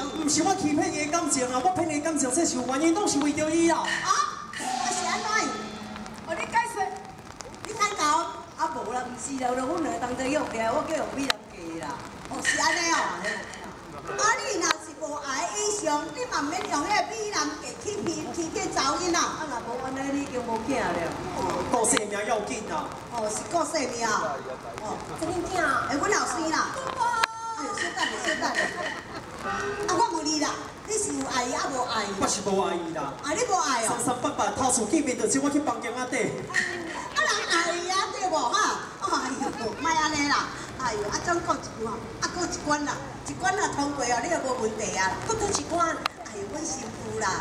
唔是我欺骗伊的感情啊，我骗伊感情，这是有原因，拢是为着伊啦。 啊？是安怎？ 哦，你解释。 你太搞？啊无啦，唔是啦，就阮两个当作约起来，我叫用美人计啦。哦，是安尼哦。啊，你若是无爱以上，你嘛免用迄个美人计去找囡仔。啊，若无安尼，你已经无囝了。 顾性命要紧啊。 哦，是顾性命。哦，这恁囝，阮后生啦。哎呦，小等下，小等下。啊，我问你啦，你是有爱伊，啊无爱伊？ 我是无爱伊啦。 啊，你无爱哦？ 三三八八偷厝见面，就是我去房间仔底。 啊，人爱伊啊，对无哈？哎呦，莫安尼啦。哎呦，啊，总过一句吼，啊，过一关啦，一关若通过哦，你就无问题啊。搁多一关，哎呦，阮媳妇啦，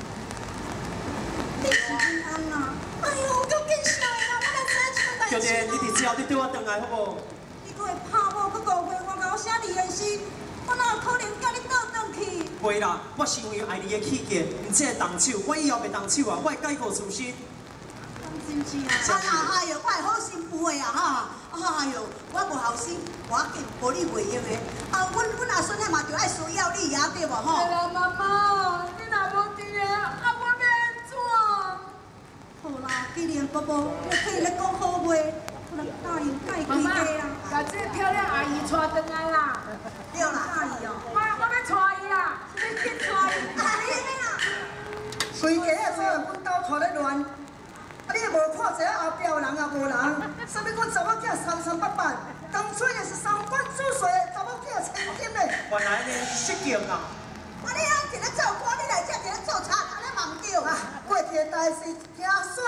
你是平安啦。哎呦，够见笑啦，我来知影这个代志。 小姐，你伫之后你对我转来好无？ 你搁会拍我，搁误会我，甲我写离婚信，我哪有可能甲你倒转去？ 袂啦，我是因为爱你的气节，唔只会动手，我以后袂动手啊，我会改过自新。 是不是啊？啊，哎呦，我系好心妇的啊哈！哎呦，我无后生，我紧无你袂用的。啊，阮阿孙仔嘛就爱需要你啊，对无吼？ 哎呀，妈妈，你若无伫个，啊，我要安怎？ 好啦，既然宝宝你可以来讲好话，我来答应改规矩啊。 把这个漂亮阿姨带回来啦。 对啦，阿姨哦。 我要带伊啦，你去带伊。 阿姨啦。 规家啊，做阮兜带咧乱。啊！你也无看一下后壁有人也无人，啥物阮查某囝三三八八，当初也是三观主水的查某囝千金嘞。 原来呢失敬啊！ 我你啊，一日做官，你来这一日做贼，安尼嘛唔对。 啊，过去的代志听说。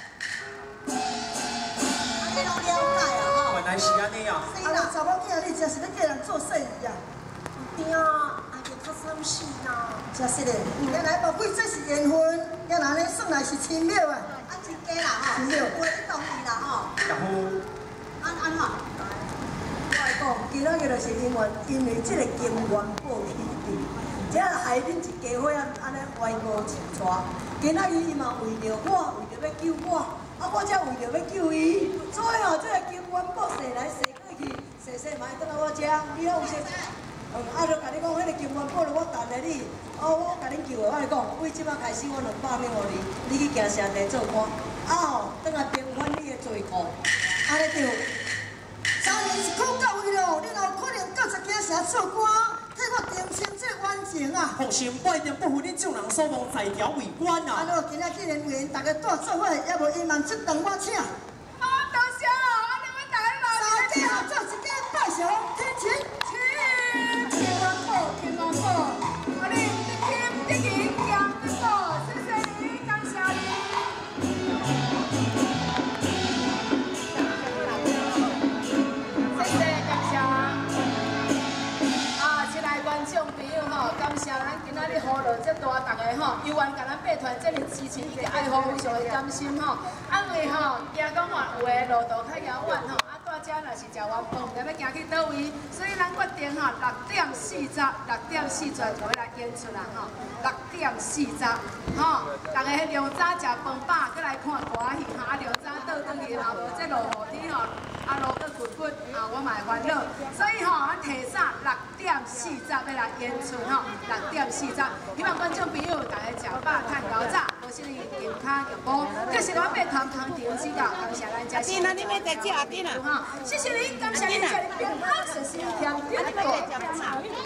你拢了解啊吼？ 原来是安尼啊！ 啊，查某囝你真是咧叫人做生意啊？ 对啊，哎呦，较伤心啦。 真是嘞，原来无贵这是缘分，原来呢算来是亲庙啊。 啊，真假啦吼，是我你同意啦吼。 然后， 安怎？ 我来讲，今仔日就是因为这个金元宝起地，这害恁一家伙安尼歪五前带。今仔日伊嘛为着我，为着要救我，啊，我才为着要救伊，所以哦，这个金元宝踅来踅过去，踅嘛会倒来我这，你有说？啊，就甲你讲，迄个金元宝我等下你，我甲恁救的，我来讲，为即摆开始我200万互你，你去行城地做官，啊吼，等下平反你的罪过，安尼对。3年是讲到位咯，你有可能到一间城做官，替我定清这冤情啊！ 放心，我一定不负恁众人所望，在条为官啊！ 啊，喏，今仔既然为大家带做伙，也无隐瞒这顿我请。 啊，多谢哦，啊，你们大家来。 三姐啊，做一间拜小天晴。 金元宝，金元宝，啊，你金银强金宝，谢谢你，感谢你。谢谢，感谢。啊，亲爱观众朋友吼，感谢咱今仔日呼罗这大大家吼，有缘甲咱拜团这里支持伊个爱护，非常的甘心吼。啊，因为吼，惊讲话有的路途较遥远吼。大家若是食完饭，唔知要行去倒位，所以咱决定吼6点40就要来演出啦吼。6点40吼，大家迄凉早食饭饱，再来看歌戏吼，啊凉早倒转去，然后无这落雨天吼，啊落个滚滚，啊我嘛会烦恼，所以吼，咱提早6点40要来演出吼，6点40，希望观众朋友大家食饱趁够早，保持你健康幸福。这是咱拜团康庭指导，感谢咱家先。 那你们在吃阿弟呢？ 谢谢您，感谢您，谢谢您，平安，谢谢您，甜甜的。